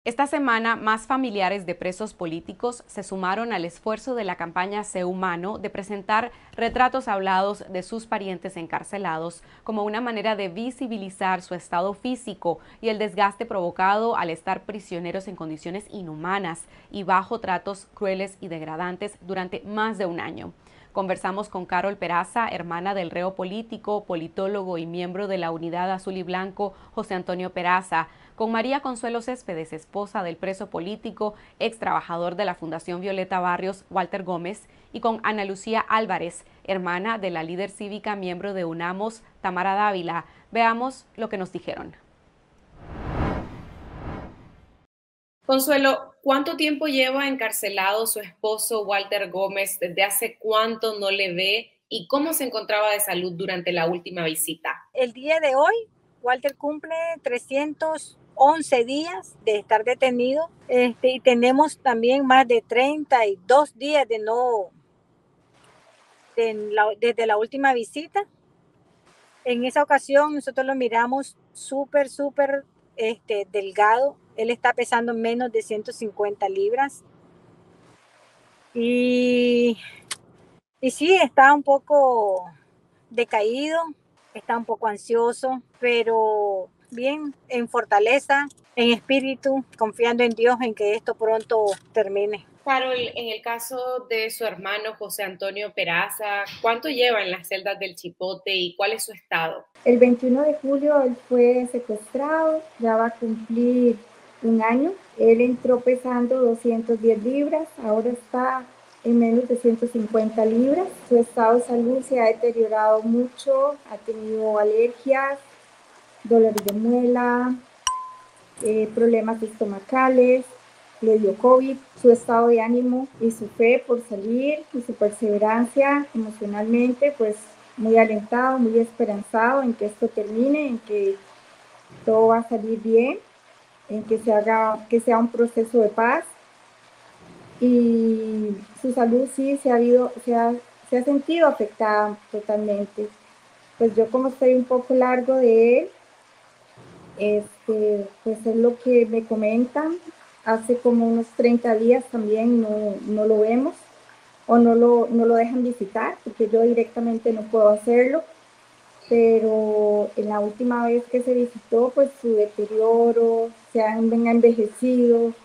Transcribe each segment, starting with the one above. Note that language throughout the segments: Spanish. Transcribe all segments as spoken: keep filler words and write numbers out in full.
Esta semana, más familiares de presos políticos se sumaron al esfuerzo de la campaña Sé Humano de presentar retratos hablados de sus parientes encarcelados como una manera de visibilizar su estado físico y el desgaste provocado al estar prisioneros en condiciones inhumanas y bajo tratos crueles y degradantes durante más de un año. Conversamos con Carol Peraza, hermana del reo político, politólogo y miembro de la Unidad Azul y Blanco, José Antonio Peraza, con María Consuelo Céspedes, esposa del preso político, ex trabajador de la Fundación Violeta Barrios, Walter Gómez, y con Ana Lucía Álvarez, hermana de la líder cívica, miembro de UNAMOS, Tamara Dávila. Veamos lo que nos dijeron. Consuelo, ¿cuánto tiempo lleva encarcelado su esposo Walter Gómez? ¿Desde hace cuánto no le ve? ¿Y cómo se encontraba de salud durante la última visita? El día de hoy, Walter cumple trescientos once días de estar detenido, este, y tenemos también más de treinta y dos días de no, de la, desde la última visita. En esa ocasión nosotros lo miramos súper, súper este, delgado. Él está pesando menos de ciento cincuenta libras. Y, y sí, está un poco decaído, está un poco ansioso, pero bien, en fortaleza, en espíritu, confiando en Dios en que esto pronto termine. Carol, en el caso de su hermano José Antonio Peraza, ¿cuánto lleva en las celdas del Chipote y cuál es su estado? El veintiuno de julio él fue secuestrado, ya va a cumplir un año. Él entró pesando doscientas diez libras, ahora está en menos de ciento cincuenta libras. Su estado de salud se ha deteriorado mucho, ha tenido alergias, dolores de muela, eh, problemas estomacales, le dio COVID. Su estado de ánimo y su fe por salir y su perseverancia emocionalmente, pues muy alentado, muy esperanzado en que esto termine, en que todo va a salir bien, en que se haga, que sea un proceso de paz. Y su salud sí se ha, habido, se ha, se ha sentido afectada totalmente. Pues yo, como estoy un poco largo de él, este, pues es lo que me comentan. Hace como unos treinta días también no, no lo vemos o no lo, no lo dejan visitar, porque yo directamente no puedo hacerlo, pero en la última vez que se visitó, pues su deterioro, se han envejecido,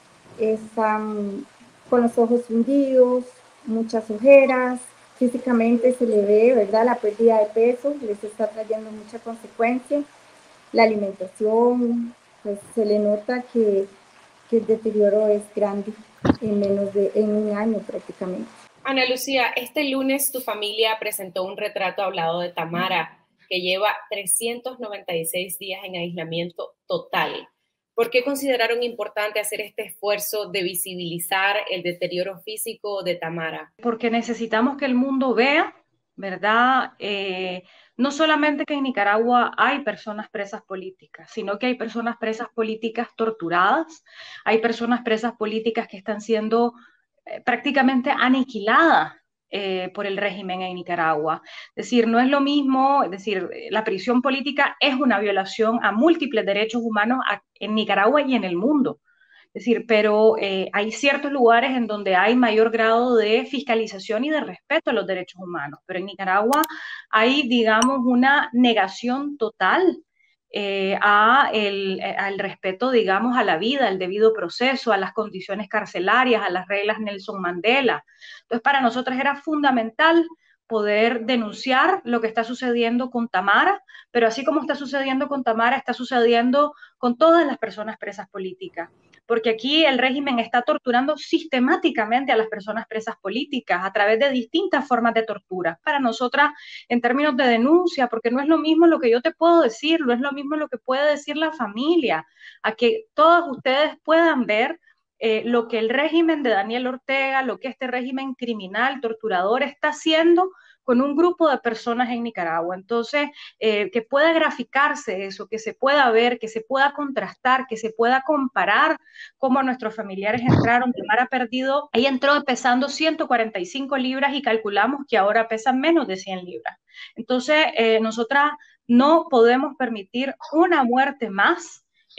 están con los ojos hundidos, muchas ojeras, físicamente se le ve, ¿verdad?, la pérdida de peso, les está trayendo mucha consecuencia. La alimentación, pues se le nota que, que el deterioro es grande en menos de en un año prácticamente. Ana Lucía, este lunes tu familia presentó un retrato hablado de Tamara, que lleva trescientos noventa y seis días en aislamiento total. ¿Por qué consideraron importante hacer este esfuerzo de visibilizar el deterioro físico de Tamara? Porque necesitamos que el mundo vea, ¿verdad? Eh, no solamente que en Nicaragua hay personas presas políticas, sino que hay personas presas políticas torturadas, hay personas presas políticas que están siendo eh, prácticamente aniquiladas eh, por el régimen en Nicaragua. Es decir, no es lo mismo, es decir, la prisión política es una violación a múltiples derechos humanos en Nicaragua y en el mundo. Es decir, pero eh, hay ciertos lugares en donde hay mayor grado de fiscalización y de respeto a los derechos humanos, pero en Nicaragua hay, digamos, una negación total eh, a el, al respeto, digamos, a la vida, al debido proceso, a las condiciones carcelarias, a las reglas Nelson Mandela. Entonces, para nosotros era fundamental poder denunciar lo que está sucediendo con Tamara, pero así como está sucediendo con Tamara, está sucediendo con todas las personas presas políticas, porque aquí el régimen está torturando sistemáticamente a las personas presas políticas a través de distintas formas de tortura. Para nosotras, en términos de denuncia, porque no es lo mismo lo que yo te puedo decir, no es lo mismo lo que puede decir la familia, a que todas ustedes puedan ver eh, lo que el régimen de Daniel Ortega, lo que este régimen criminal, torturador, está haciendo con un grupo de personas en Nicaragua. Entonces, eh, que pueda graficarse eso, que se pueda ver, que se pueda contrastar, que se pueda comparar cómo nuestros familiares entraron. Tamara ha perdido, ella entró pesando ciento cuarenta y cinco libras y calculamos que ahora pesan menos de cien libras. Entonces, eh, nosotras no podemos permitir una muerte más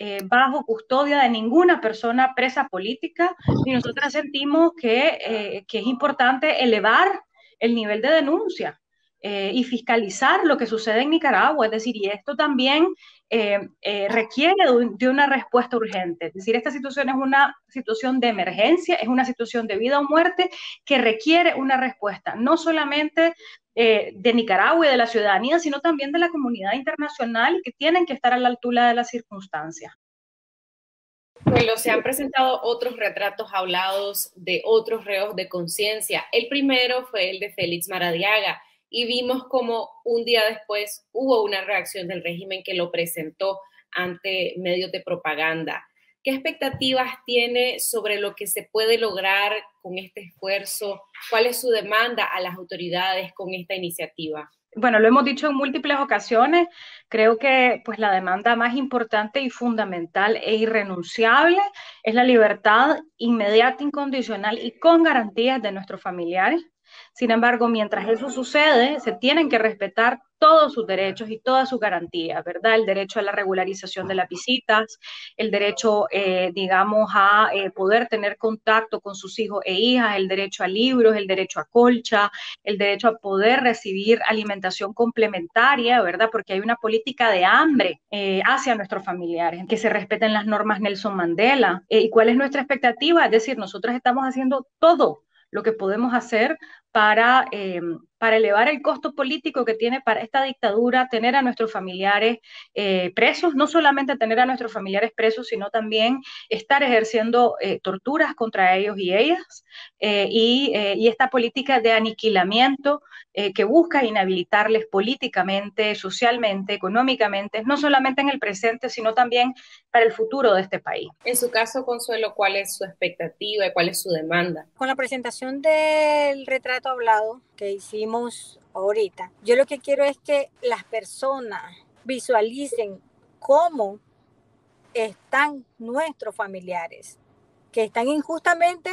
eh, bajo custodia de ninguna persona presa política, y nosotras sentimos que, eh, que es importante elevar el nivel de denuncia eh, y fiscalizar lo que sucede en Nicaragua. Es decir, y esto también eh, eh, requiere de, un, de una respuesta urgente. Es decir, esta situación es una situación de emergencia, es una situación de vida o muerte que requiere una respuesta, no solamente eh, de Nicaragua y de la ciudadanía, sino también de la comunidad internacional, que tienen que estar a la altura de las circunstancias. Bueno, se han presentado otros retratos hablados de otros reos de conciencia. El primero fue el de Félix Maradiaga, y vimos como un día después hubo una reacción del régimen que lo presentó ante medios de propaganda. ¿Qué expectativas tiene sobre lo que se puede lograr con este esfuerzo? ¿Cuál es su demanda a las autoridades con esta iniciativa? Bueno, lo hemos dicho en múltiples ocasiones, creo que pues la demanda más importante y fundamental e irrenunciable es la libertad inmediata, incondicional y con garantías de nuestros familiares. Sin embargo, mientras eso sucede, se tienen que respetar todos sus derechos y todas sus garantías, ¿verdad? El derecho a la regularización de las visitas, el derecho, eh, digamos, a eh, poder tener contacto con sus hijos e hijas, el derecho a libros, el derecho a colcha, el derecho a poder recibir alimentación complementaria, ¿verdad? Porque hay una política de hambre eh, hacia nuestros familiares, que se respeten las normas Nelson Mandela. Eh, ¿Y cuál es nuestra expectativa? Es decir, nosotros estamos haciendo todo lo que podemos hacer para, eh, para elevar el costo político que tiene para esta dictadura tener a nuestros familiares eh, presos, no solamente tener a nuestros familiares presos, sino también estar ejerciendo eh, torturas contra ellos y ellas, eh, y, eh, y esta política de aniquilamiento eh, que busca inhabilitarles políticamente, socialmente, económicamente, no solamente en el presente, sino también para el futuro de este país. En su caso, Consuelo, ¿cuál es su expectativa y cuál es su demanda? Con la presentación del retrato hablado que hicimos ahorita, yo lo que quiero es que las personas visualicen cómo están nuestros familiares, que están injustamente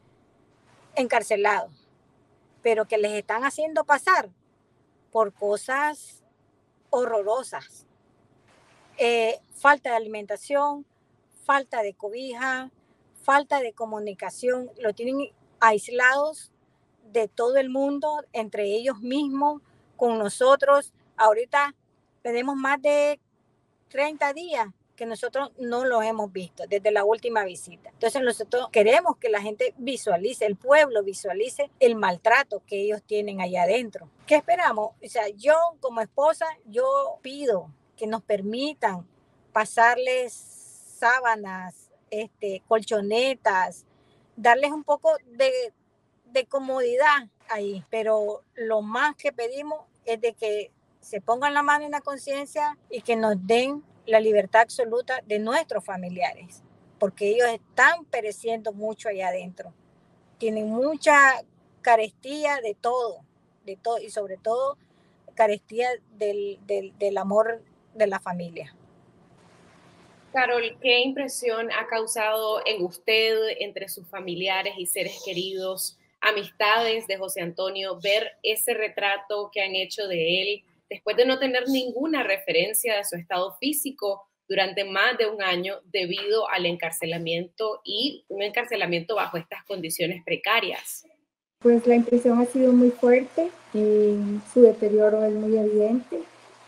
encarcelados, pero que les están haciendo pasar por cosas horrorosas. Eh, falta de alimentación, falta de cobija, falta de comunicación, lo tienen aislados de todo el mundo, entre ellos mismos, con nosotros. Ahorita tenemos más de treinta días que nosotros no los hemos visto desde la última visita. Entonces nosotros queremos que la gente visualice, el pueblo visualice el maltrato que ellos tienen allá adentro. ¿Qué esperamos? O sea, yo como esposa, yo pido que nos permitan pasarles sábanas, este, colchonetas, darles un poco de, de comodidad ahí, pero lo más que pedimos es de que se pongan la mano en la conciencia y que nos den la libertad absoluta de nuestros familiares, porque ellos están pereciendo mucho allá adentro, tienen mucha carestía de todo, de todo y sobre todo carestía del, del, del amor de la familia. Carol, ¿qué impresión ha causado en usted, entre sus familiares y seres queridos, amistades de José Antonio, ver ese retrato que han hecho de él después de no tener ninguna referencia de su estado físico durante más de un año debido al encarcelamiento y un encarcelamiento bajo estas condiciones precarias? Pues la impresión ha sido muy fuerte y su deterioro es muy evidente.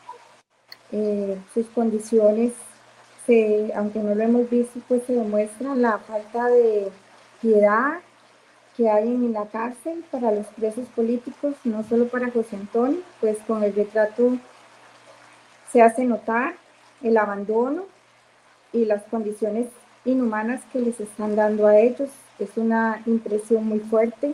Eh, sus condiciones, se, aunque no lo hemos visto, pues se demuestra la falta de piedad que hay en la cárcel para los presos políticos, no solo para José Antonio, pues con el retrato se hace notar el abandono y las condiciones inhumanas que les están dando a ellos. Es una impresión muy fuerte,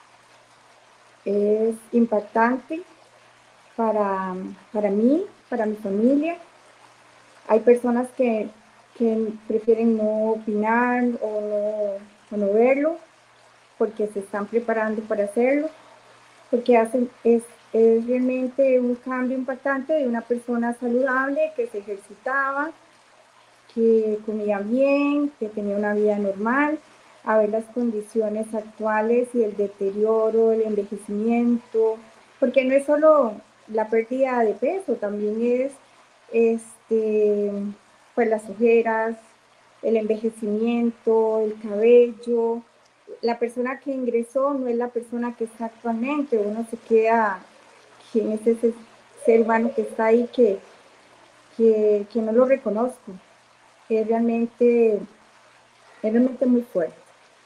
es impactante para, para mí, para mi familia. Hay personas que, que prefieren no opinar o no, o no verlo, porque se están preparando para hacerlo, porque hacen, es, es realmente un cambio impactante de una persona saludable que se ejercitaba, que comía bien, que tenía una vida normal, a ver las condiciones actuales y el deterioro, el envejecimiento, porque no es solo la pérdida de peso, también es este, pues las ojeras, el envejecimiento, el cabello. La persona que ingresó no es la persona que está actualmente. Uno se queda, ¿quién es ese ser humano que está ahí que, que, que no lo reconozco? Es realmente, es realmente muy fuerte.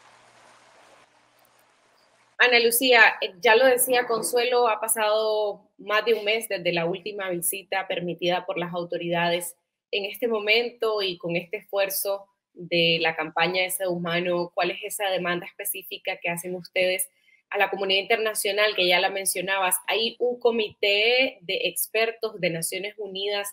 Ana Lucía, ya lo decía Consuelo, ha pasado más de un mes desde la última visita permitida por las autoridades. En este momento y con este esfuerzo de la campaña de SEDUMANO, ¿cuál es esa demanda específica que hacen ustedes a la comunidad internacional, que ya la mencionabas? Hay un comité de expertos de Naciones Unidas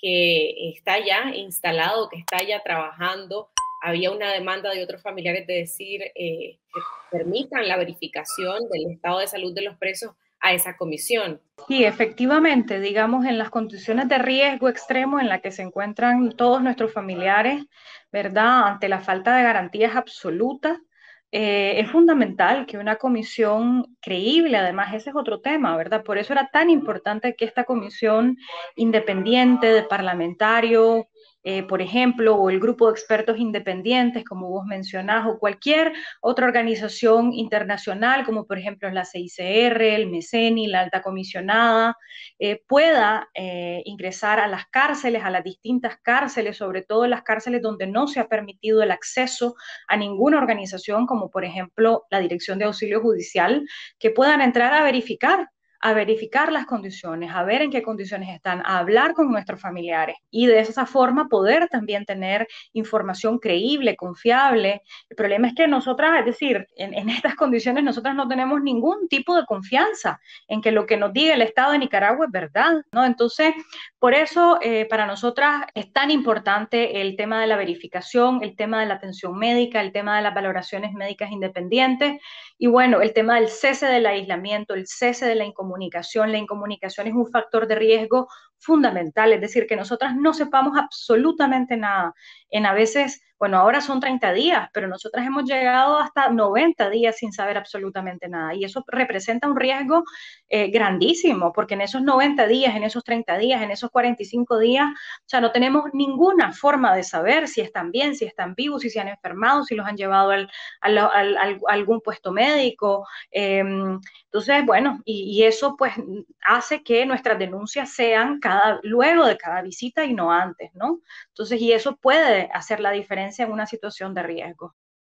que está ya instalado, que está ya trabajando. Había una demanda de otros familiares de decir eh, que permitan la verificación del estado de salud de los presos a esa comisión. Sí, efectivamente, digamos, en las condiciones de riesgo extremo en las que se encuentran todos nuestros familiares, ¿verdad? Ante la falta de garantías absolutas, eh, es fundamental que una comisión creíble, además ese es otro tema, ¿verdad? Por eso era tan importante que esta comisión independiente de parlamentarios, Eh, por ejemplo, o el grupo de expertos independientes, como vos mencionás, o cualquier otra organización internacional, como por ejemplo la C I C R, el MECENI, la Alta Comisionada, eh, pueda eh, ingresar a las cárceles, a las distintas cárceles, sobre todo las cárceles donde no se ha permitido el acceso a ninguna organización, como por ejemplo la Dirección de Auxilio Judicial, que puedan entrar a verificar a verificar las condiciones, a ver en qué condiciones están, a hablar con nuestros familiares y de esa forma poder también tener información creíble, confiable. El problema es que nosotras, es decir, en, en estas condiciones nosotras no tenemos ningún tipo de confianza en que lo que nos diga el Estado de Nicaragua es verdad, ¿no? Entonces, por eso eh, para nosotras es tan importante el tema de la verificación, el tema de la atención médica, el tema de las valoraciones médicas independientes y bueno, el tema del cese del aislamiento, el cese de la incomunicación. Comunicación. La incomunicación es un factor de riesgo fundamental, es decir, que nosotras no sepamos absolutamente nada. En a veces, bueno, ahora son treinta días, pero nosotras hemos llegado hasta noventa días sin saber absolutamente nada. Y eso representa un riesgo eh, grandísimo, porque en esos noventa días, en esos treinta días, en esos cuarenta y cinco días, o sea, no tenemos ninguna forma de saber si están bien, si están vivos, si se han enfermado, si los han llevado al, al, al, al, a algún puesto médico. Eh, entonces, bueno, y, y eso pues hace que nuestras denuncias sean cada, luego de cada visita y no antes, ¿no? Entonces, y eso puede hacer la diferencia en una situación de riesgo.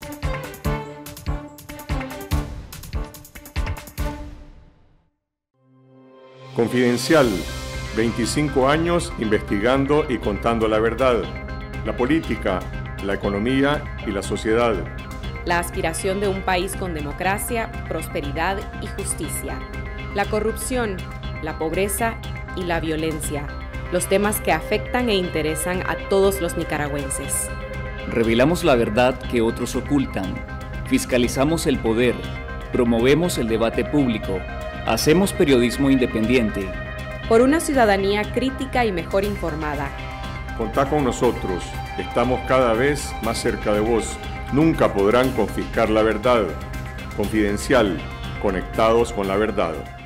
Confidencial, veinticinco años investigando y contando la verdad, la política, la economía y la sociedad. La aspiración de un país con democracia, prosperidad y justicia. La corrupción, la pobreza y la violencia. Los temas que afectan e interesan a todos los nicaragüenses. Revelamos la verdad que otros ocultan. Fiscalizamos el poder. Promovemos el debate público. Hacemos periodismo independiente. Por una ciudadanía crítica y mejor informada. Contá con nosotros. Estamos cada vez más cerca de vos. Nunca podrán confiscar la verdad. Confidencial. Conectados con la verdad.